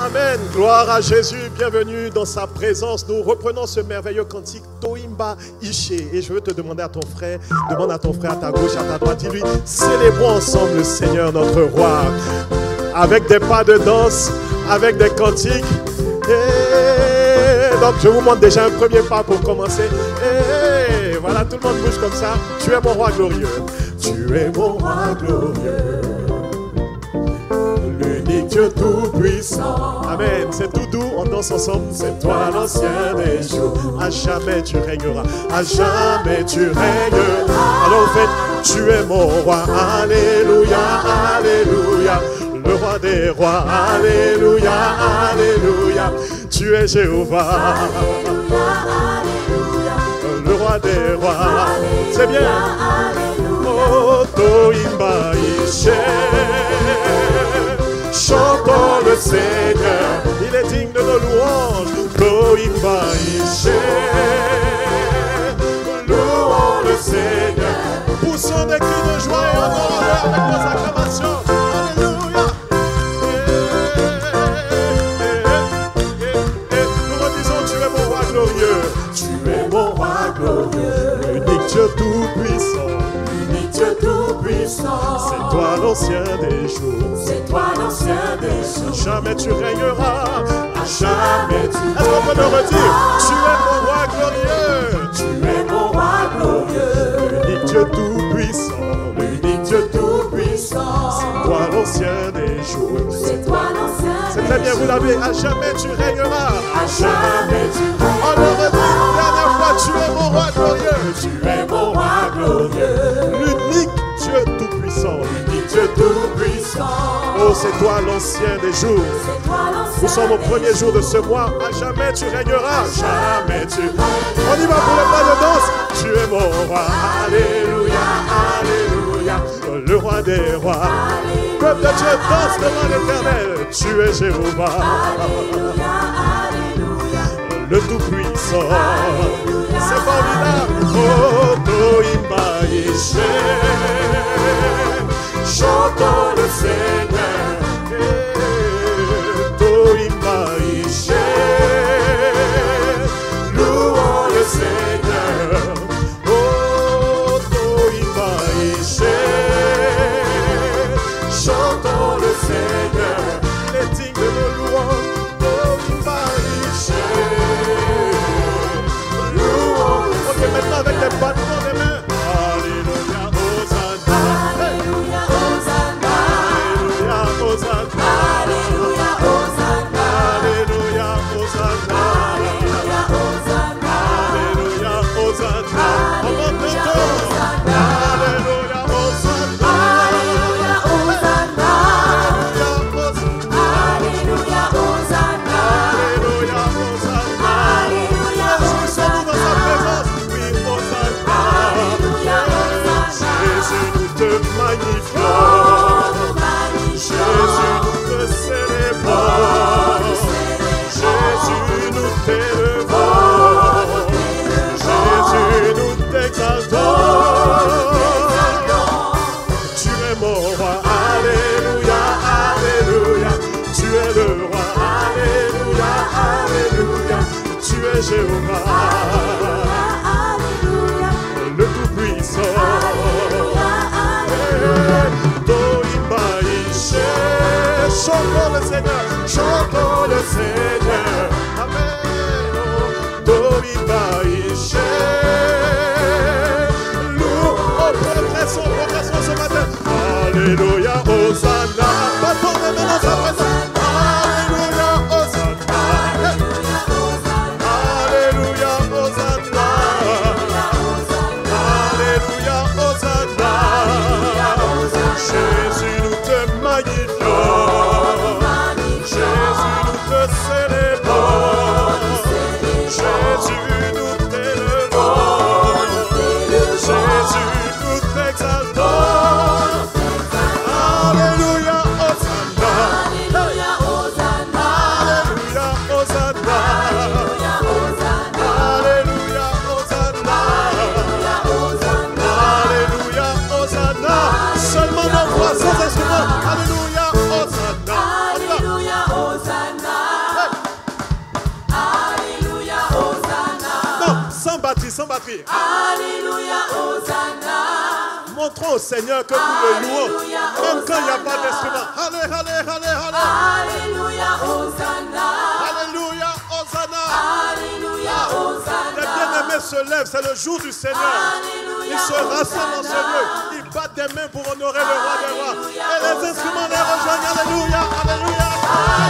Amen. Gloire à Jésus. Bienvenue dans sa présence. Nous reprenons ce merveilleux cantique Toimba Ishe. Et je veux te demander à ton frère, demande à ton frère à ta gauche, à ta droite, dis-lui, célébrons ensemble le Seigneur notre roi. Avec des pas de danse, avec des cantiques. Et donc je vous montre déjà un premier pas pour commencer. Et voilà, tout le monde bouge comme ça. Tu es mon roi glorieux. Tu es mon roi glorieux. L'unique Dieu tout-puissant. Amen. C'est tout doux, on danse ensemble. C'est toi l'ancien des jours. À jamais tu régneras. À jamais tu régneras. Alors en fait, tu es mon roi. Alléluia, alléluia. Le roi des rois. Alléluia, alléluia. Tu es Jéhovah. Le roi des rois. C'est bien. Oh, Toimba Ishe. Chantons le Seigneur, il est digne de nos louanges. Toimba Ishe. Louons le Seigneur. Poussons des cris de joie et honneur avec nos acclamations. Alléluia. Nous redisons, tu es mon roi glorieux. Tu es mon roi glorieux. L'unique Dieu tout-puissant. L'unique Dieu tout-puissant. C'est toi l'ancien des jours. C'est toi l'ancien des jours. Jamais tu régneras. À jamais tu régneras. Est-ce qu'on peut le redire? Tu es mon roi glorieux. Tu es mon roi glorieux. L'unique Dieu tout-puissant. L'unique Dieu tout-puissant. C'est toi l'ancien des jours. C'est toi l'ancien. C'est très bien, vous l'avez. À jamais tu régneras. À jamais tu régneras. On le redit une dernière fois. Tu es mon roi glorieux. Tu es mon roi glorieux. L'unique Dieu tout-puissant. L'unique Dieu tout-puissant. Oh, c'est toi l'ancien des jours. Nous sommes au premier jour de ce mois. À jamais tu régneras. Jamais tu. On y va pour le pas de danse. Tu es mon roi. Alléluia, alléluia. Le roi des rois. Peuple de Dieu, danse devant l'Éternel. Tu es Jéhovah. Le tout-puissant. C'est formidable. Oh, Toimba Ishe. Chantons le Seigneur. Toimba Ishe. Louons le Seigneur. Oh, Toimba Ishe. Chantons le Seigneur. Il est digne de nos louanges. Toimba Ishe. Louons le Seigneur. Ok, maintenant avec les battements des mains. Alléluia, Hosanna. Alléluia, Hosanna. Alléluia, Hosanna. Alléluia, Hosanna. Alléluia, Hosanna. Alléluia, Hosanna. On monte le ton. Alléluia, Hosanna. Alléluia, Hosanna. Alléluia, Hosanna. Alléluia, Hosanna. Alléluia, Hosanna. Dans sa présence. Oui, Hosanna. Alléluia, Hosanna. Jésus, nous te magnifions. Jésus, nous te célébrons. Jésus, nous t'élevons. Jésus, nous t'exaltons. Tu es mon roi, alléluia, alléluia. Tu es le roi, alléluia, alléluia. Tu es Jéhovah, le tout-puissant. Toimba Ishe. Chantons le Seigneur, chantons le Seigneur. Amen. Toimba Ishe. Progressons ce matin. Alléluia, Hosanna. Battons les mains dans sa présence. Alléluia, Hosanna. Alléluia, Hosanna. Alléluia, Hosanna. Jésus, nous te magnifions. Jésus, nous te célébrons. Jésus, nous t'élevons. Jésus, nous t'exaltons. Alléluia, Hosanna. sans batterie. Alléluia, Hosanna. Montrons au Seigneur que nous le louons, même quand il n'y a pas d'instrument. Allez, allez, allez, allez. Alléluia, Hosanna. Alléluia, Hosanna. Alléluia, Hosanna. Les bien-aimés se lèvent, c'est le jour du Seigneur. Alléluia, Ils se rassemblent dans ce lieu. Ils battent des mains pour honorer le roi des rois. Et les instruments les rejoignent. Alléluia, alléluia.